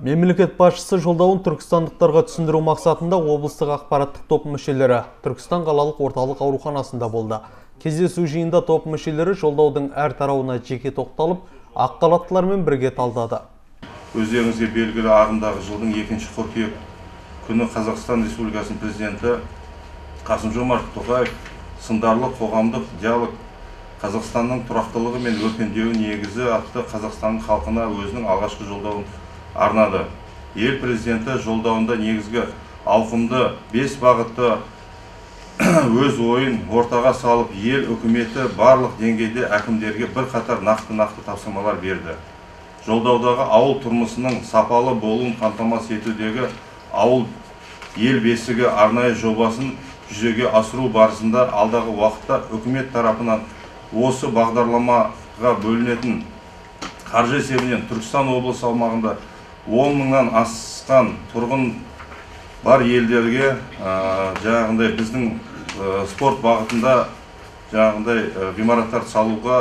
Мемлекет басшысы жолдауын түркістандықтарға түсіндіру мақсатында облыстық ақпараттық топ мүшелері Түркістан қалалық орталық ауруханасында болды. Кездесу жиында топ мүшелері жолдаудың әр тарауына жеке тоқталып, ақ халаттылармен бірге талдады. Өздеріңізге белгілі ағымдағы жылдың 2 қыркүйек күні Қазақстан Республикасының президенті Қасым-Жомарт Тоқаев сындарлы қоғамдық диалог Қазақстанның тұрақтылығы мен өркендеуі негізі атты Қазақстанның халқына өзінің алғашқы жолдауын арнады. Ел президенті жолдауында негізгі ауқымды 5 бағытты өз ойын ортаға салып, ел үкіметі барлық деңгейде әкімдерге бірқатар нақты тапсырмалар берді. Жолдаудағы ауыл тұрмысының сапалы болуын қамтамасыз етудегі ауыл ел бесігі арнайы жобасын жүзеге асыру барысында алдағы уақытта үкімет тарапынан осы бағдарламаға бөлінетін қаржы есебінен Түркістан облысы аумағында 10 мыңнан асқан тұрғын бар елдерге жаңағындай біздің спорт бағытында жаңағындай ғимараттар салуға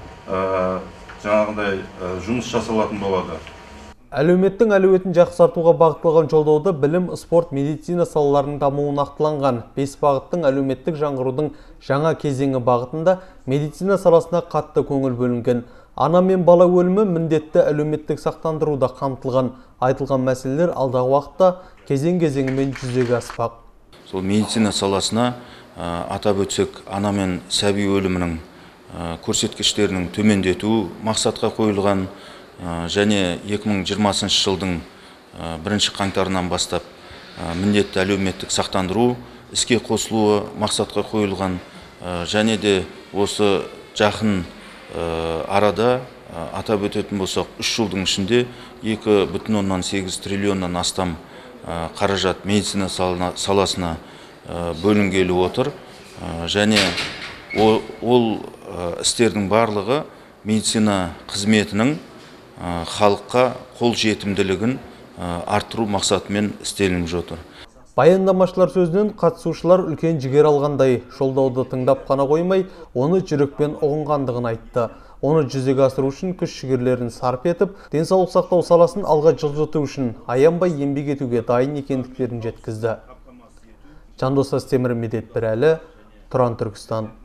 жаңағындай жұмыс жасалатын болады. Әлеуметтің әлеуетін жақсартуға бағытталған жолдауда білім, спорт, медицина салаларының дамуы нақтыланған. 5 бағыттың әлеуметтік жаңғырудың жаңа кезеңі бағытында медицина саласына қатты көңіл бөлінген. Ана мен бала өлімі міндетті әлеуметтік сақтандыруда қамтылған. Айтылған мәселелер алдағы уақытта кезең-кезеңімен жүзеге аспақ. Сол медицина саласына атап өтсек, ана мен сәби өлімінің көрсеткіштерінің төмендету мақсатқа қойылған, және 2020 жылдың 1 қаңтарынан бастап міндетті әлеуметтік сақтандыру іске қосылуы мақсатқа қойылған, және де осы жақын арада атап өтетін болсақ 3 жылдың ішінде 2,8 триллионнан астам қаражат медицина саласына бөлінгелі отыр, және ол істердің барлығы медицина қызметінің халыққа қол жетімділігін арттыру мақсатымен істелініп жатыр. Баяндамашылар сөзінен қатысушылар үлкен жігер алғандай, жолдауды тыңдап қана қоймай, оны жүрекпен ұғынғандығын айтты. Оны жүзеге асыру үшін күш-жігерлерін сарп етіп, денсаулық сақтау саласын алға жылжыту үшін аянбай еңбек етуге дайын екендіктерін жеткізді. Жандос Астемір, Медет Бірәлі, Тұран, Түркістан.